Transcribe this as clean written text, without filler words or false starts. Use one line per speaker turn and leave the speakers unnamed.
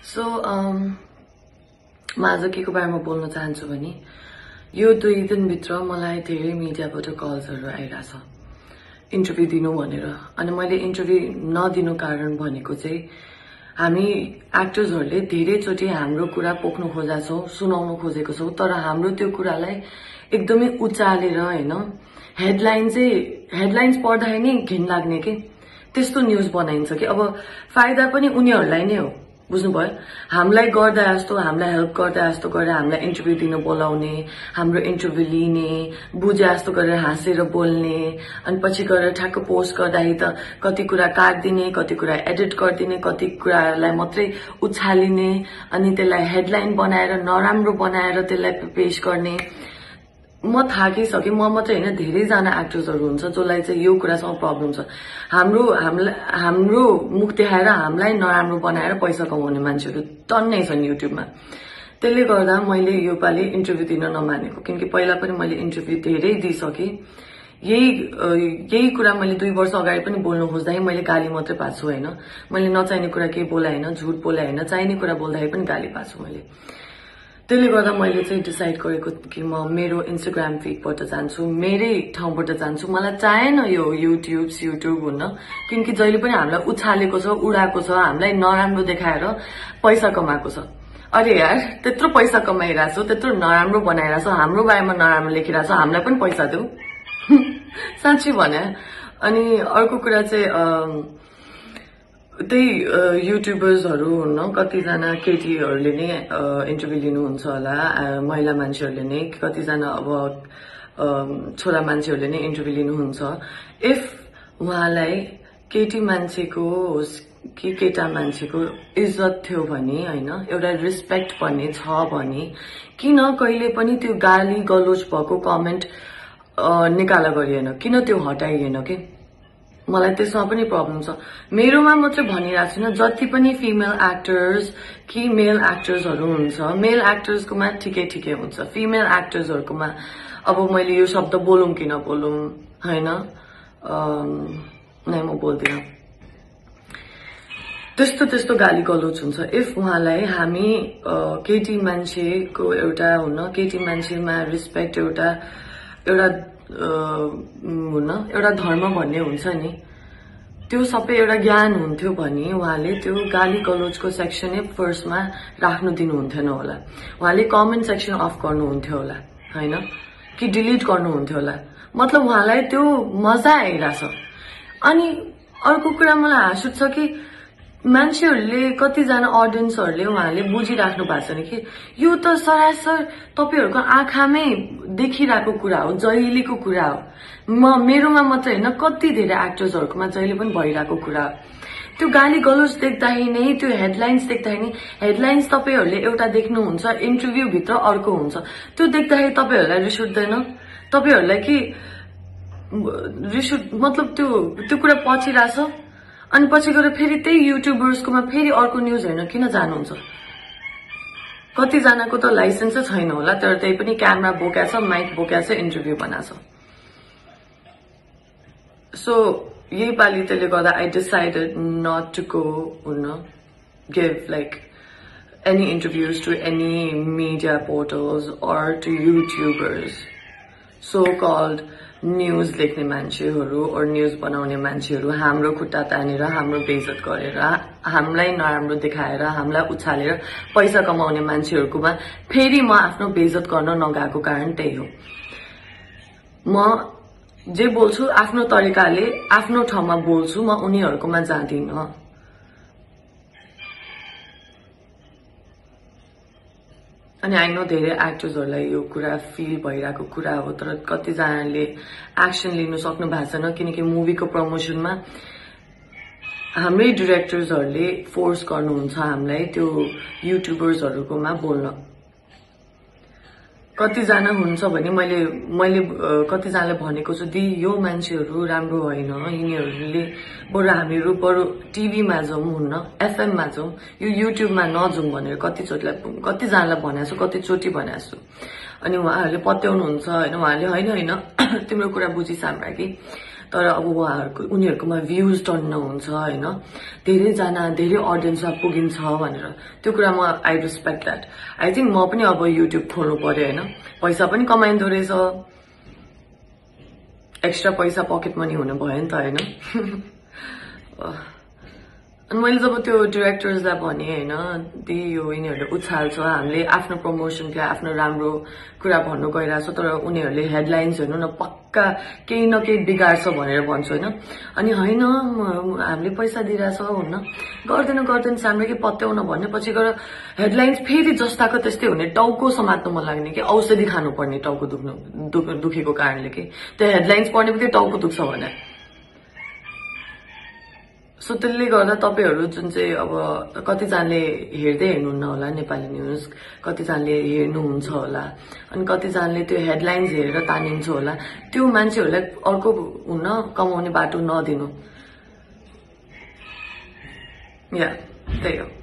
So म आज के को बारेमा बोल्न चाहन्छु भने यो 2 दिनभित्र मलाई धेरै मिडियाबाट कल्सहरु आइराछ इन्टरभ्यु दिनु भनेर। अनि मैले इन्टरभ्यु नदिनु कारण भनेको चाहिँ हामी एक्टर्सहरुले धेरैचोटी हाम्रो कुरा पोख्नु खोजेका छौं, सुनाउन खोजेको छौं, तर हाम्रो त्यो कुरालाई एकदमै उचालेर हैन हेडलाइन्स पढ्दा नै घिन लाग्ने के त्यस्तो न्यूज बनाइन्छ कि अब फाइदा पनि उनीहरुलाई नै हो, बुझ्नुभयो। हामीलाई गर्दा जस्तो, हामीलाई हेल्प गर्दा जस्तो गरेर हामीलाई इन्टरभ्यु दिन बोलाउने, हाम्रो इन्टरभ्यु लिने, बुझे जस्तो गरेर हाँसेर बोल्ने, अनि पछि गएर ठ्याक्क पोस्ट गर्दाखेरि त कति कुरा काट्दिने, कति कुरा एडिट गर्दिने, कति कुरालाई मात्रै उछालिने, अनि त्यसलाई हेडलाइन बनाएर नराम्रो बनाएर त्यसलाई पेश गर्ने। म थाकिसके, म मात्रै हैन धेरै जना एक्टर्सहरु हुन्छ जसलाई चाहिँ यो कुरासँग प्रब्लम छ। हाम्रो मुख देखाएर हामीलाई नराम्रो बनाएर पैसा कमाउने मान्छेहरु टन्नै छन् युट्युबमा। त्यसले गर्दा मैले यो पालि इन्टरभ्यु दिन नमानेको, किनकि पहिला पनि मैले इन्टरभ्यु धेरै दिइसके। यही कुरा मैले 2 वर्ष अगाडि पनि बोल्न खोज्दा मैले गाली मात्रै पाछु हैन। मैले नचाहिने कुरा केही बोले हैन, झुट बोले हैन, चाहिने कुरा बोल्दा पनि गाली पाछु मैले। त्यसले गर्दा मैले चाहिँ डिसाइड गरेको कि म मेरो इन्स्टाग्राम फिडबाट जान्छु, मेरै ठाउँबाट जान्छु। मलाई चाहेन यो युट्युब हुन्न, किनकि जहिले पनि हामीलाई उछालेको छ, उडाएको छ, हामीलाई नराम्रो देखाएर पैसा कमाएको छ। अरे यार, त्यत्रो पैसा कमाइरहेछ, त्यत्रो नराम्रो बनाइरहेछ, हाम्रो बारेमा नराम्रो लेखिरहेछ, हामीलाई पनि पैसा देऊ साँच्चै भने। अनि अर्को कुरा चाहिँ त्यही युट्युबर्सहरु हुन्न, कतिजना केटीहरुले नै इन्टरभ्यु लिनुहुन्छ होला, महिला मान्छेहरुले नै, कतिजना अब छोरा मान्छेहरुले नै इन्टरभ्यु लिनुहुन्छ। इफ उहाँलाई केटी मान्छेको होस् कि केटा मान्छेको इज्जत थियो भने हैन, एउटा रिस्पेक्ट भन्ने छ भने किन कहिले पनि त्यो गाली गलोच भएको कमेन्ट निकाला गरिएन, किन त्यो हटाइएन के? मलाई त्यसमा पनि प्रब्लम छ। मेरोमा मात्रै भनिरहेको छैन, जति पनि फिमेल एक्टर्स कि मेल एक्टर्सहरु हुन्छ, मेल एक्टर्सकोमा ठिकै हुन्छ, फिमेल एक्टर्सहरुकोमा अब मैले यो शब्द बोलौं कि नबोलौं हैन, नै म बोल्दिन। त्यस्तो गाली गलोच हुन्छ। इफ उहाँलाई हामी केटी मान्छेको एउटा हुन, केटी मान्छेमा रिस्पेक्ट एउटा धर्म भन्ने हुन्छ नि, त्यो सबै एउटा ज्ञान हुन्थ्यो भने उहाँले त्यो गाली गलोचको सेक्सनै फर्स्टमा राख्नु दिनुहुन्थेन होला। उहाँले कमेन्ट सेक्सन अफ गर्नुहुन्थ्यो होला हैन, कि डिलिट गर्नुहुन्थ्यो होला। मतलब उहाँलाई त्यो मजा आइरहेछ। अनि अर्को कुरा मलाई हाँस उठ्छ कि मान्छेहरुले, कतिजना अडियन्सहरुले उहाँले बुझिराख्नु भएको छैन कि यो त सरासर तपाईहरुको आँखामै देखिरहेको कुरा हो, जहिलेको कुरा हो। मेरोमा मात्रै हैन, कति धेरै एक्टर्सहरुकोमा जहिले पनि भइरहेको कुरा हो। त्यो गाली गलोच देख्दाखेरि नै, त्यो हेडलाइन्स देख्दाखेरि नै, हेडलाइन्स तपाईहरुले एउटा देख्नुहुन्छ, इन्टरभ्यु भित्र अर्को हुन्छ। त्यो देख्दाखेरि तपाईहरुलाई रिस उठ्दैन? तपाईहरुलाई कि मतलब त्यो कुरा पचिरहेछ, अनि पछि गएर फेरि त्यही युट्युबर्सकोमा फेरि अर्को न्यूज हेर्न किन जानुहुन्छ? कतिजनाको त लाइसेन्सै छैन होला, तर त्यही पनि क्यामेरा बोकेछ, माइक बोकेछ, इन्टरभ्यु बनाछ। सो यही पालि त्यसले गर्दा I decided not to go give like any interviews to any media portals or to YouTubers, so-called news लेख्ने मान्छेहरु और न्यूज बनाउने मान्छेहरु हाम्रो खुट्टा तानेर, हाम्रो बेइज्जत गरेर, हामीलाई नराम्रो देखाएर, हामीलाई उछालेर पैसा कमाउने मान्छेहरुकोमा फेरि म आफ्नो बेइज्जत गर्न नगएको कारण त्यही हो। म जे बोल्छु आफ्नो तरिकाले, आफ्नो ठाउँमा बोल्छु, म उनीहरुकोमा जाँदिन। अनि आई नो धेरै एक्टर्सहरुलाई यो कुरा फिल भइरहेको कुरा हो, तर कतिजनाले एक्सन लिनु सक्नु भएको छैन, किनकि मुभीको प्रमोसनमा हाम्रै डिरेक्टर्सहरुले फोर्स गर्नुहुन्छ हामीलाई त्यो युट्युबर्सहरुकोमा बोल्न। कतिजना हुन्छ भने मैले कतिजनाले भनेको छु, दि यो मान्छेहरु राम्रो होइन, यिनीहरुले बरु टिभीमा जाउँ हुन्न, एफएममा जाउँ, यो युट्युबमा नजाउँ भनेर कतिजनालाई भनेको छु, कतिचोटि भनेको छु। अनि उहाँहरूले पत्याउनुहुन्छ हैन, उहाँले होइन तिम्रो कुरा बुझिस हाम्रा कि तर अब उनीहरुकोमा भ्यूज टर्न हुन्छ हैन धेरैजना धेरै अडियन्समा पुगिन्छ भनेर त्यो कुरामा I respect that I think म पनि अब युट्युब खोल्नु पर्यो हैन पैसा पनि कमाइन्दो रहेछ एक्स्ट्रा पैसा पकेट मनी हुनु भयो नि त हैन अनि मैले जब त्यो डाइरेक्टर्सलाई भने हैन दी यो यिनीहरुले उछाल्छ हामीले आफ्नो प्रमोसनको आफ्नो राम्रो कुरा भन्नु गइराछ तर उनीहरुले हेडलाइन्स हेर्नु न पक्का केही न केही बिगाड्छ भनेर भन्छ हैन अनि हैन हामीले पैसा दिइराछौ हुन्न गर्दैन हामीले के पत्याउन भन्ने पछि गएर हेडलाइन्स फेरि जस्ताको त्यस्तै हुने टाउको समात्नु मन लाग्ने कि औषधि खानु पर्ने टाउको दुखेको कारणले के त्यो हेडलाइन्स पढ्ने बित्तिकै टाउको दुख्छ भने सो त्यसले गर्दा तपाईहरु जुन चाहिँ अब कतिजनाले हेर्दै हेर्नुहुन्न होला नेपाली न्यूज कतिजनाले हेर्नुहुन्छ होला अनि कतिजनाले त्यो हेडलाइन्स हेरेर तानिन्छ होला त्यो मान्छेहरुलाई अर्को हुन कमाउने बाटो नदिनु या त्यही हो